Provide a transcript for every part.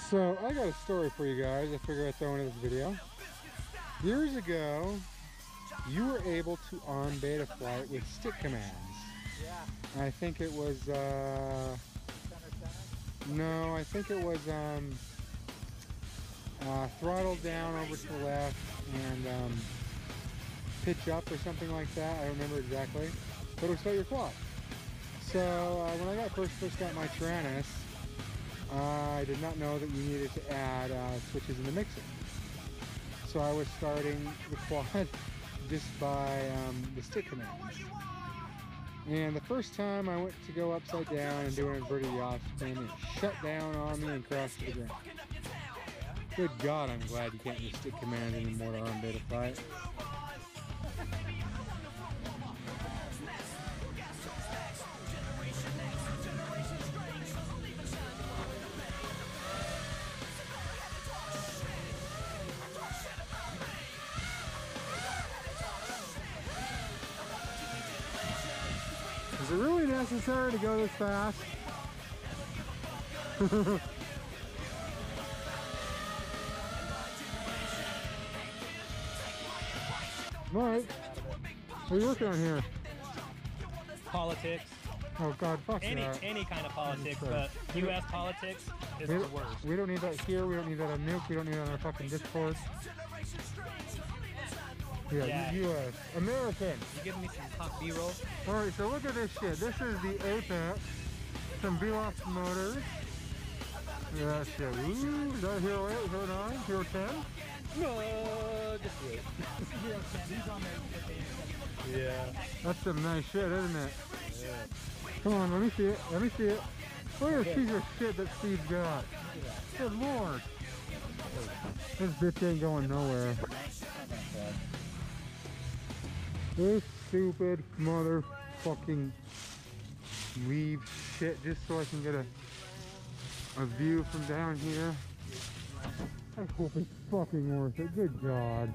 So I got a story for you guys. I figured I'd throw into this video. Years ago, you were able to arm beta flight with stick commands. Yeah. I think it was Center. no, I think it was throttle down over to the left and pitch up or something like that. I don't remember exactly, but it would start your quad. So when I first got my Tyrannus, I did not know that you needed to add switches in the mixer. So I was starting the quad just by the stick commands. And the first time I went to go upside down and do an inverted yaw spin, it shut down on me and crashed to the ground. Good God, I'm glad you can't use stick commands anymore to arm beta flight. Is it really necessary to go this fast? Mike, what are you working on here? Politics. Oh God, fuck that. Any kind of politics, but U.S. politics is the worst. We don't need that here. We don't need that on Nuke. We don't need that on our fucking Discord. Yeah, U.S. American. You giving me some hot B-roll? Alright, so look at this shit. This is the Apex. Some V-Loft motors. Yeah, shit. Ooh, is that Hero 8, Hero 9, Hero 10? No, just wait. Yeah. That's some nice shit, isn't it? Yeah. Come on, let me see it. Let me see it. Look at this piece of shit that Steve's got. Good lord. This bitch ain't going nowhere. This stupid motherfucking leave shit just so I can get a view from down here. I hope it's fucking worth it. Good God.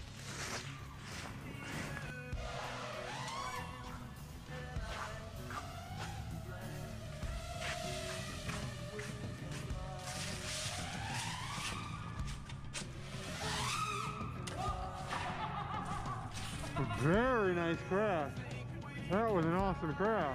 Very nice crash. That was an awesome crash.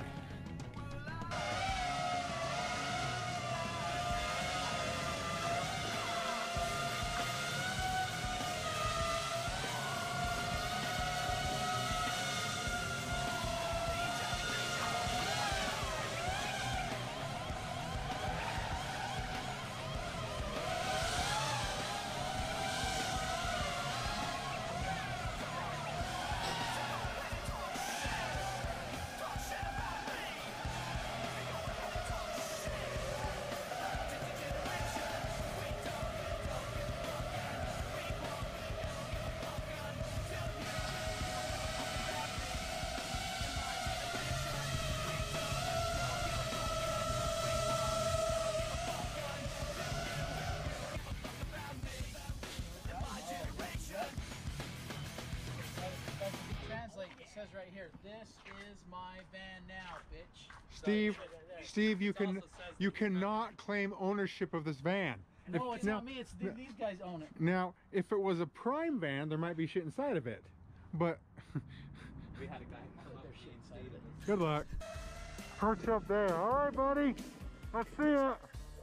It says right here, this is my van now, bitch. Steve, you cannot claim ownership of this van. No, it's not me. It's these guys own it. Now, if it was a prime van, there might be shit inside of it. But we had a guy put their shit inside of it. Good luck. Perch up there. All right, buddy. Let's see it.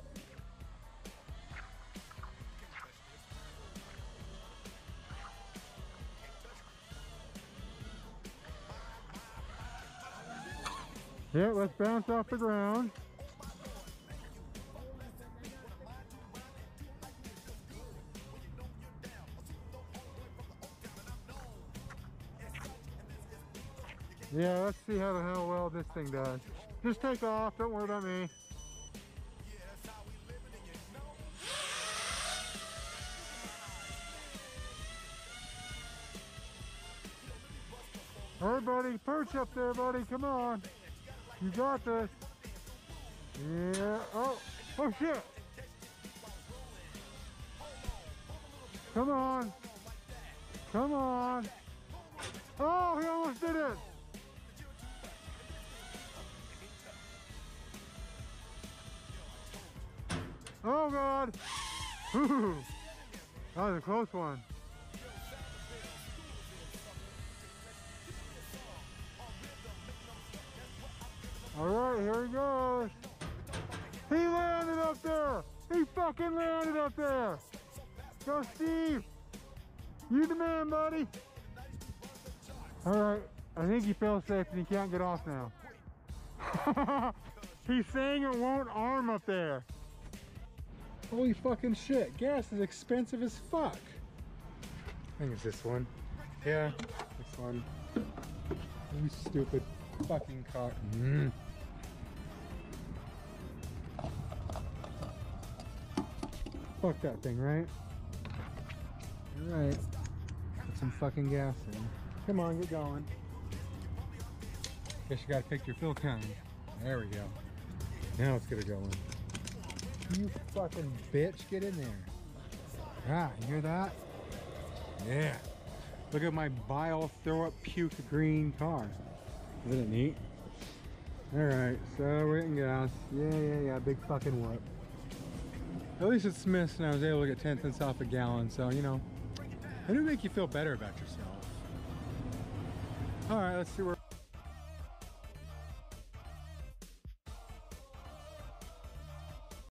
Yeah, let's bounce off the ground. Yeah, let's see how the hell well this thing does. Just take off, don't worry about me. All right, buddy, perch up there, buddy, come on. You got this. Yeah, oh shit. Come on. Come on. Oh, he almost did it. Oh God. Ooh, that was a close one. All right, here he goes. He landed up there. He fucking landed up there. Go, Steve. You the man, buddy. All right, I think he feels safe and he can't get off now. He's saying it won't arm up there. Holy fucking shit, gas is expensive as fuck. I think it's this one. Yeah, this one. You stupid fucking car. Fuck that thing, right? You're right. Put some fucking gas in. Come on, get going. Guess you gotta pick your fill count. There we go. Now it's gonna go in. You fucking bitch, get in there. Ah, you hear that? Yeah. Look at my bile throw up puke green car. Isn't it neat? Alright, so we're getting gas. Yeah, big fucking whoop. At least it's missed and I was able to get 10 cents off a gallon, so you know, it'll make you feel better about yourself. Alright, let's see where